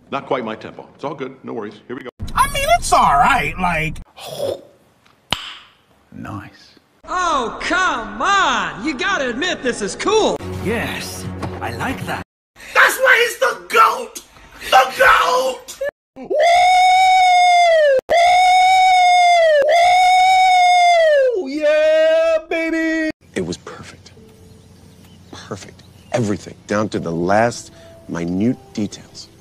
Not quite my tempo. It's all good. No worries. Here we go. I mean, it's all right. Like, Nice. Oh, come on! You gotta admit this is cool! Yes, I like that. that's why he's the GOAT. The GOAT. Yeah, baby! It was perfect. Perfect. Everything, down to the last minute details.